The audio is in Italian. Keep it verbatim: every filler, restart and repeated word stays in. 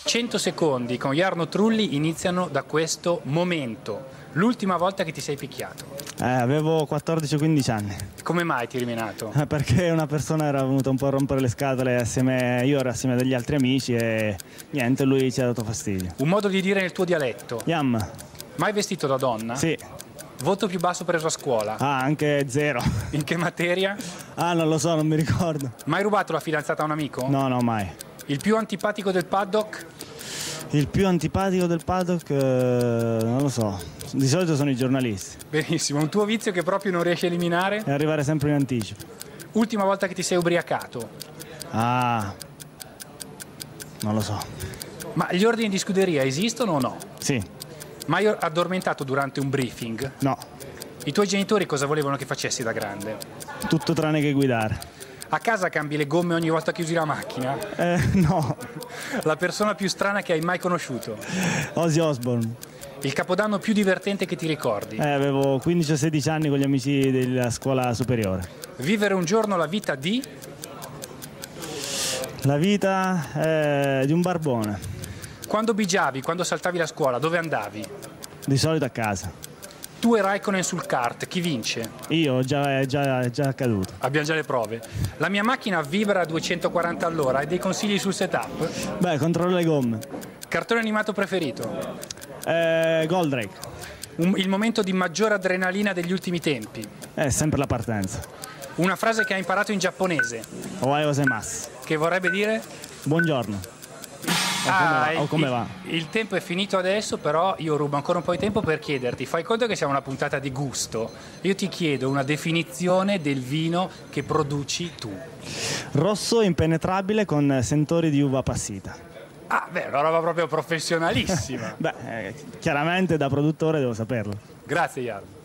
cento secondi con Jarno Trulli iniziano da questo momento. L'ultima volta che ti sei picchiato? Eh, avevo quattordici o quindici anni. Come mai ti eri menato? Eh, perché una persona era venuta un po' a rompere le scatole assieme, io ero assieme a degli altri amici e niente, lui ci ha dato fastidio. Un modo di dire nel tuo dialetto? Yam. Mai vestito da donna? Sì. Voto più basso preso a scuola? Ah, anche zero. In che materia? Ah, non lo so, non mi ricordo. Mai rubato la fidanzata a un amico? No, no, mai. Il più antipatico del paddock? Il più antipatico del paddock, eh, non lo so. Di solito sono i giornalisti. Benissimo, un tuo vizio che proprio non riesci a eliminare? E arrivare sempre in anticipo. Ultima volta che ti sei ubriacato? Ah, non lo so. Ma gli ordini di scuderia esistono o no? Sì. Mai addormentato durante un briefing? No. I tuoi genitori cosa volevano che facessi da grande? Tutto tranne che guidare. A casa cambi le gomme ogni volta che usi la macchina? Eh, no. La persona più strana che hai mai conosciuto? Ozzy Osbourne. Il capodanno più divertente che ti ricordi? Eh, avevo quindici o sedici anni con gli amici della scuola superiore. Vivere un giorno la vita di? La vita eh, di un barbone. Quando bigiavi, quando saltavi la scuola, dove andavi? Di solito a casa. Tu e Raikkonen sul kart, chi vince? Io, già, è già, è già accaduto. Abbiamo già le prove. La mia macchina vibra a duecentoquaranta all'ora, hai dei consigli sul setup? Beh, controllo le gomme. Cartone animato preferito? Eh, Goldrake. Un, il momento di maggiore adrenalina degli ultimi tempi? È sempre la partenza. Una frase che hai imparato in giapponese? Ohayo gozaimasu. Che vorrebbe dire? Buongiorno. O come Ah, va? O come va? Il, il tempo è finito adesso, però io rubo ancora un po' di tempo per chiederti, fai conto che siamo una puntata di gusto, io ti chiedo una definizione del vino che produci tu. Rosso impenetrabile con sentori di uva passita. Ah, beh, una roba proprio professionalissima. Beh, eh, chiaramente da produttore devo saperlo. Grazie Jarno.